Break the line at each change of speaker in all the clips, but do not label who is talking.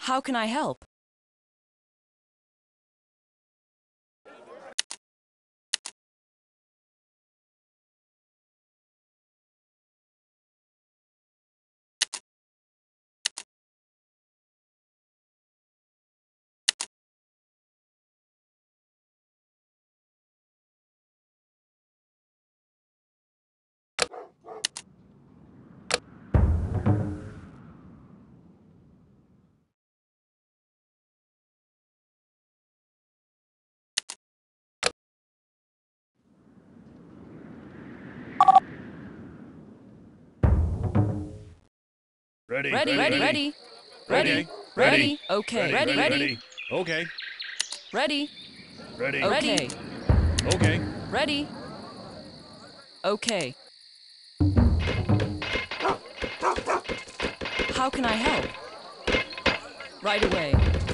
How can I help?
Ready.
Ready. Okay.
Ready. Okay.
Ready.
Ready.
Okay.
Okay.
Ready. Okay. How can I help? Right away.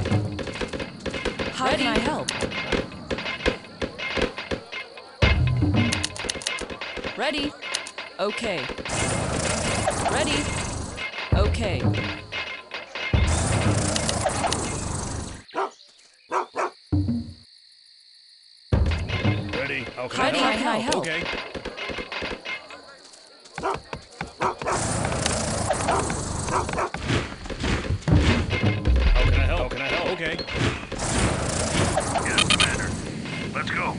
How can I help? Ready. Okay. Ready. Okay.
Ready. How can
How
I
can I help?
Okay. How can I help? Okay.
Yes, Commander. Let's go.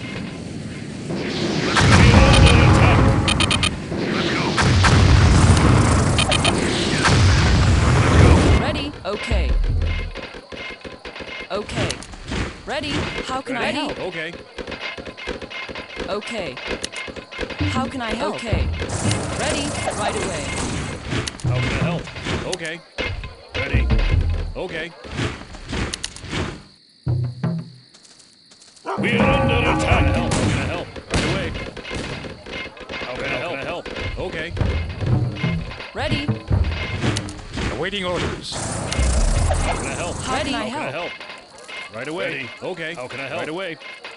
Let's go. Yes, Commander. Let's go.
Ready. Okay. Okay. Ready. How can I help?
Okay.
Okay. How can I help? Okay. Ready. Right away.
How can I help? Okay. Ready. Okay. We are under attack. How can I help? Right away. How can I help? Okay.
Ready.
Awaiting orders.
How can I help?
How can I
How can I
help?
help? Right away.
Ready.
Okay.
How can I help?
Right away.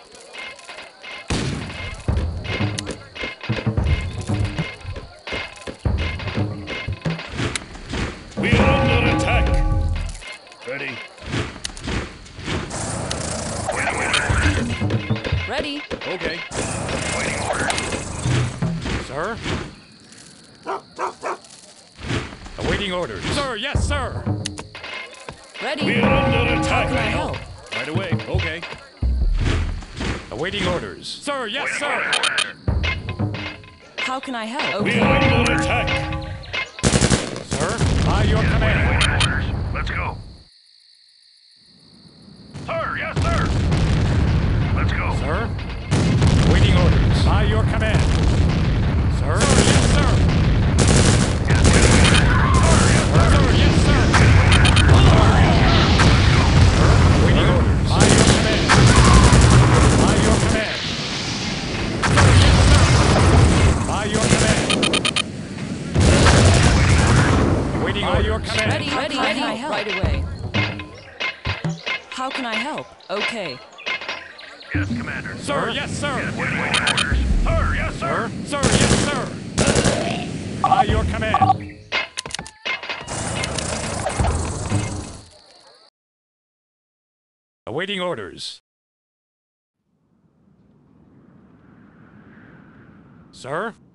We are under attack. Ready.
Waiting orders.
Ready.
Okay.
Waiting orders.
Sir? Awaiting orders. Sir, yes, sir.
We
Ready.
are under
How
attack.
can I help?
Right away. Okay.
Awaiting orders. Sir, yes,
Waiting
sir.
orders, Commander.
How can I help?
We
Okay.
are under attack.
Sir, by your
Yes,
command.
waiting orders. Let's go. Sir, yes, sir. Let's go.
Sir? Awaiting orders. By your command. Sir, yes, sir.
Yes, waiting orders.
Sir, yes, sir. Awaiting orders. By your command. By your command. Sir, yes, sir. By your command. Awaiting orders. By your command.
Ready. How Ready. can I help? Right away. How can I help? Okay.
Yes, Commander.
Sir, yes, sir.
Yes, waiting orders. Sir, yes, sir.
Sir, yes, sir. By your command. Awaiting orders. Sir?